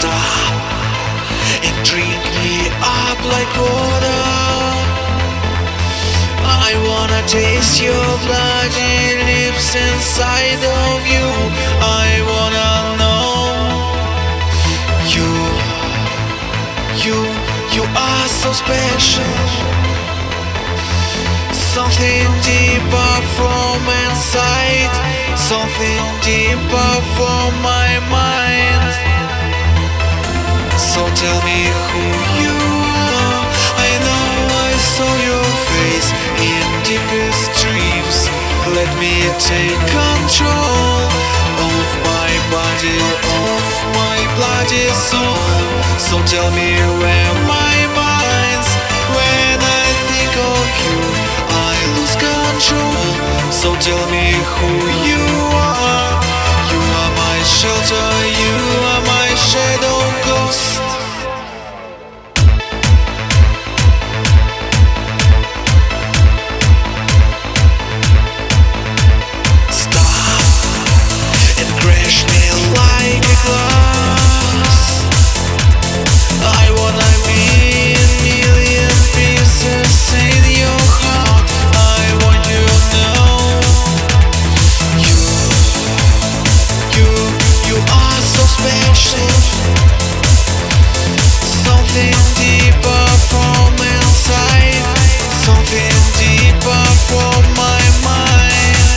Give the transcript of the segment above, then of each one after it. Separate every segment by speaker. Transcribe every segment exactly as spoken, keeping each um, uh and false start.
Speaker 1: Stop and drink me up like water. I wanna taste your bloody lips inside of you. I wanna know you, you, you are so special. Something deeper from inside, something deeper from my mind. So tell me who you are. I know I saw your face in deepest dreams. Let me take control of my body, of my bloody soul. So tell me where my mind's. When I think of you, I lose control. So tell me who you are. You are my shelter, you are my shadow ghost. Something deeper from inside, something deeper from my mind.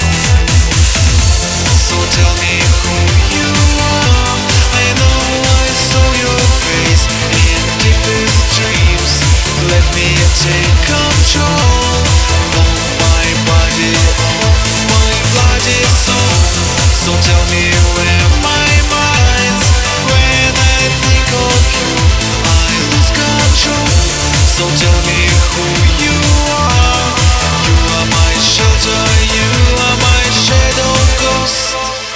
Speaker 1: So tell me who you are. I know I saw your face in deepest dreams. Let me take control of my body, of my bloody soul. So tell me where my mind's. When I think of you, I lose control. So tell me who you are. You are my shelter, you are my shadow ghost.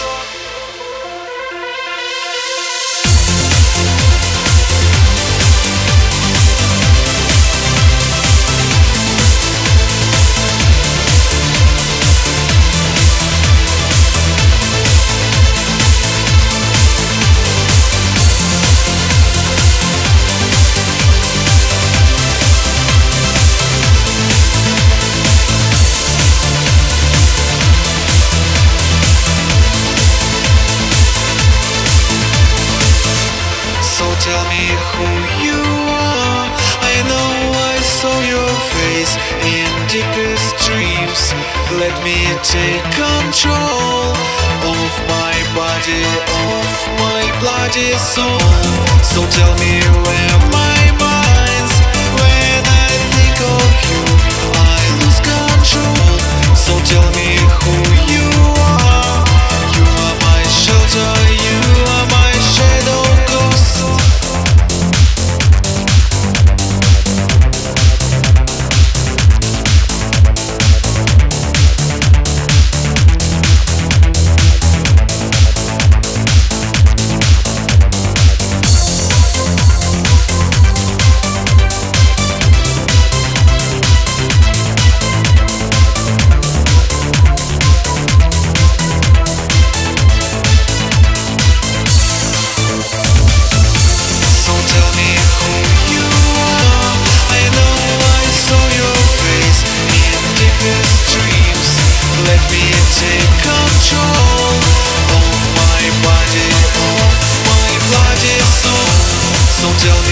Speaker 1: Tell me who you are. I know I saw your face in deepest dreams. Let me take control of my body, of my bloody soul. So tell me where my mind's. When I think of you, I lose control. So tell me who you are. You are my shelter, you are my shadow ghost. Let me take control of my body, of my bloody soul. So tell me